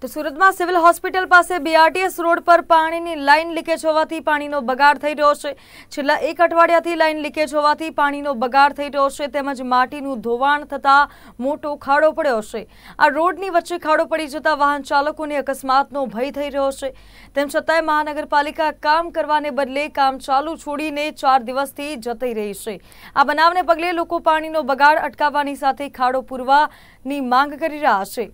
તો સુરતમાં civil hospital પાસે બીઆરટીએસ રોડ પર પાણીની લાઇન લીકેજ હોવાથી પાણીનો બગાડ થઈ રહ્યો છે। છેલ્લા એક અઠવાડિયાથી લાઇન લીકેજ હોવાથી પાણીનો બગાડ થઈ રહ્યો છે તેમજ માટીનું ધોવાણ થતા મોટો ખાડો પડ્યો છે। આ રોડની વચ્ચે ખાડો પડી જતા વાહન ચાલકોને અકસ્માતનો ભય થઈ રહ્યો છે। તેમ છતાંય મહાનગરપાલિકા કામ કરવાને બદલે કામ ચાલુ છોડીને 4 દિવસથી જતી રહી છે। આ બનાવને પગલે લોકો પાણીનો બગાડ અટકાવવાની સાથે ખાડો પૂરવાની માંગ કરી રહ્યા છે।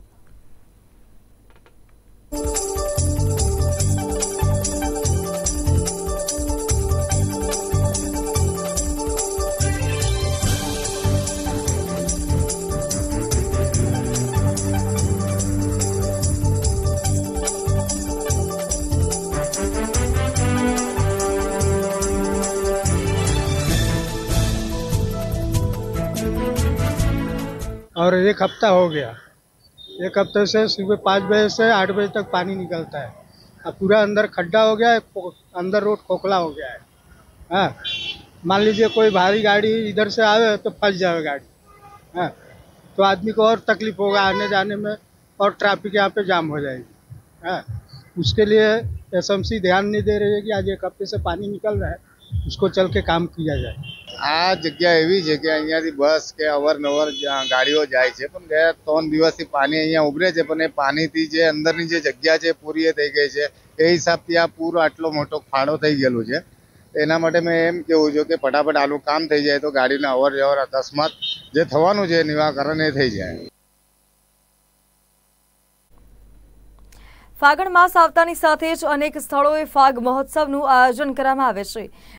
और एक हफ्ता हो गया। एक हफ्ते से सुबह 5 बजे से 8 बजे तक पानी निकलता है। अब पूरा अंदर खड्डा हो गया है, अंदर रोड खोखला हो गया है। हाँ, मान लीजिए कोई भारी गाड़ी इधर से आवे तो फंस जाए गाड़ी। हाँ, तो आदमी को और तकलीफ होगा आने जाने में और ट्रैफिक यहाँ पे जाम हो जाएगी। हाँ, उसके लिए एसएमसी ध्यान नहीं दे रही है कि आज एक हफ्ते से पानी निकल रहा है, उसको चल के काम किया जाए। आ जग्या एवी है कि अहींयाथी बस के अवरनवर गाड़ीओ जाय छे पण गया 3 દિવસથી पानी अहींया उभरे छे पण ए पानीथी जे अंदरनी जे जग्या छे पूरी थई गई छे ए हिसाबथी आ पूरो आटलो मोटो खाडो थई गेलो छे। एना माटे मैं एम कहेवुं छुं कि फटाफट आलू काम थई जाय तो गाड़ीने अवर जवर अकस्मात जे थवानुं छे निराकरण ए थई जाय। फागण मास आवतानी साथे ज अनेक स्थळोए फाग महोत्सवનું આયોજન કરવામાં આવે છે।